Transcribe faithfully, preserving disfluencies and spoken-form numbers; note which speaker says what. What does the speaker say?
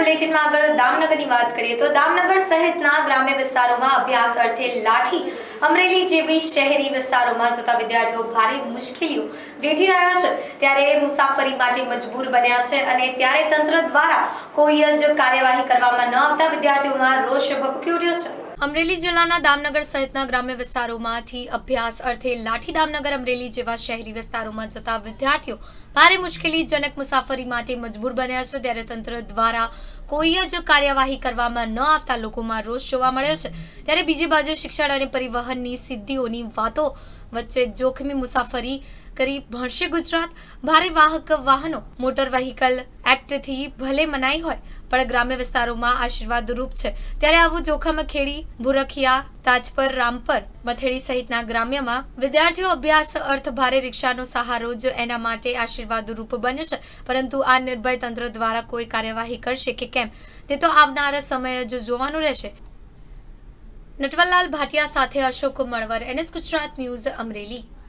Speaker 1: બુલેટિનમાં આગળ દામનગરની વાત કરીએ તો દામનગર સહિતના ગ્રામ્ય વિસ્તારોમાં અભ્યાસ અર્થે લાઠી અમરેલી જેવી શહેરી વિસ્તારોમાં જતા વિદ્યાર્થીઓ ભારે મુશ્કેલીઓ વેઠી રહ્યા છે ત્યારે મુસાફરી માટે મજબૂર બન્યા છે અને ત્યારે તંત્ર દ્વારા કોઈ જ કાર્યવાહી કરવામાં ન આવતા વિદ્યાર્થીઓમાં રોષ ભભૂકી ઉઠ્યો છે। અમરેલી જિલ્લાના દામનગર સહિતના ગ્રામ્ય વિસ્તારોમાંથી અભ્યાસ અર્થે લાઠી દામનગર અમરેલી જેવા શહેરી વિસ્તારોમાં જતા વિદ્યાર્થીઓ ભારે મુશ્કેલીજનક મુસાફરી માટે મજબૂર બન્યા છે ત્યારે તંત્ર દ્વારા કોઈ જ કાર્યવાહી કરવામાં ન આવતા લોકોમાં રોષ જોવા મળ્યો છે ત્યારે બીજી બાજુ શિક્ષણ અને પરિવહનની સિદ્ધિઓની વાતો વચ્ચે જોખમી મુસાફરી કરી ભણશે ગુજરાત। ભારે વાહક વાહનો મોટર વ્હીકલ એક્ટથી ભલે મનાઈ હોય પણ ગ્રામ્ય વિસ્તારોમાં આશીર્વાદરૂપ છે ત્યારે આવું જોખમ ખેડી ભૂરખિયા તાજપર રામપર મથેડી સહિતના ગ્રામ્યમાં વિદ્યાર્થીઓ અભ્યાસ અર્થ ભારે રિક્ષાનો સહારો જ એના માટે આશીર્વાદરૂપ બન્યો છે પરંતુ આ નિર્ભય તંત્ર દ્વારા કોઈ કાર્યવાહી કરશે કે કેમ તે તો આવનારા સમય જ જોવાનું રહેશે। નટવરલાલ ભાટિયા સાથે અશોક મણવર, એનએસ ગુજરાત ન્યૂઝ, અમરેલી।